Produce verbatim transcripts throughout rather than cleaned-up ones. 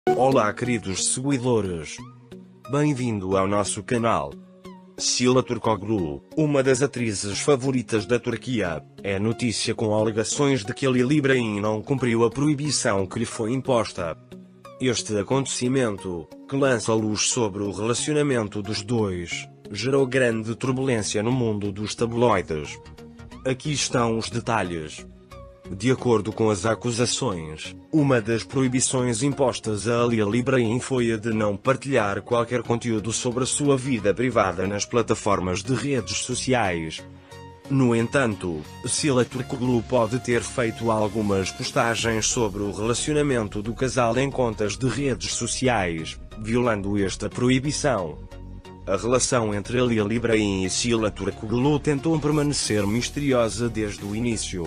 Olá queridos seguidores, bem-vindo ao nosso canal. Sila Turkoglu, uma das atrizes favoritas da Turquia, é notícia com alegações de que Halil Ibrahim não cumpriu a proibição que lhe foi imposta. Este acontecimento, que lança luz sobre o relacionamento dos dois, gerou grande turbulência no mundo dos tabloides. Aqui estão os detalhes. De acordo com as acusações, uma das proibições impostas a Halil Ibrahim foi a de não partilhar qualquer conteúdo sobre a sua vida privada nas plataformas de redes sociais. No entanto, Sila Turkoglu pode ter feito algumas postagens sobre o relacionamento do casal em contas de redes sociais, violando esta proibição. A relação entre Halil Ibrahim e Sila Turkoglu tentou permanecer misteriosa desde o início.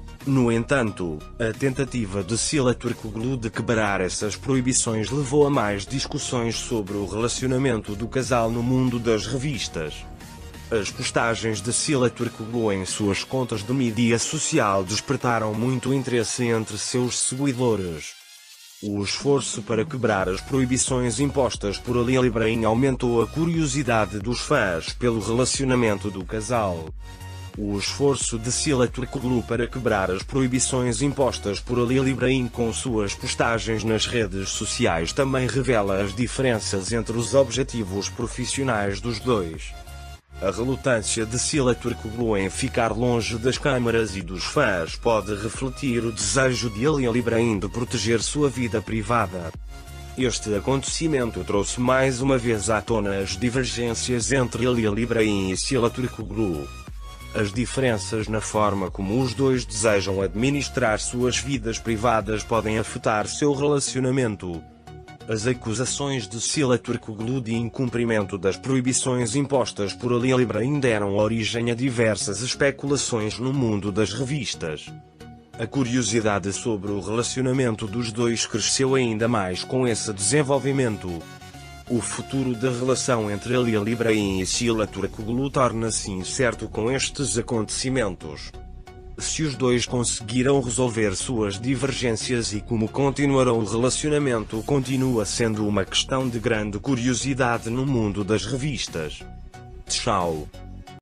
No entanto, a tentativa de Sila Turkoglu de quebrar essas proibições levou a mais discussões sobre o relacionamento do casal no mundo das revistas. As postagens de Sila Turkoglu em suas contas de mídia social despertaram muito interesse entre seus seguidores. O esforço para quebrar as proibições impostas por Halil Ibrahim aumentou a curiosidade dos fãs pelo relacionamento do casal. O esforço de Sila Turkoglu para quebrar as proibições impostas por Halil Ibrahim com suas postagens nas redes sociais também revela as diferenças entre os objetivos profissionais dos dois. A relutância de Sila Turkoglu em ficar longe das câmaras e dos fãs pode refletir o desejo de Halil Ibrahim de proteger sua vida privada. Este acontecimento trouxe mais uma vez à tona as divergências entre Halil Ibrahim e Sila Turkoglu. As diferenças na forma como os dois desejam administrar suas vidas privadas podem afetar seu relacionamento. As acusações de Sila Turkoglu de incumprimento das proibições impostas por Halil Ibrahim deram origem a diversas especulações no mundo das revistas. A curiosidade sobre o relacionamento dos dois cresceu ainda mais com esse desenvolvimento. O futuro da relação entre Halil Ibrahim e Sila Turkoglu torna-se incerto com estes acontecimentos. Se os dois conseguiram resolver suas divergências e como continuarão o relacionamento continua sendo uma questão de grande curiosidade no mundo das revistas. Tchau.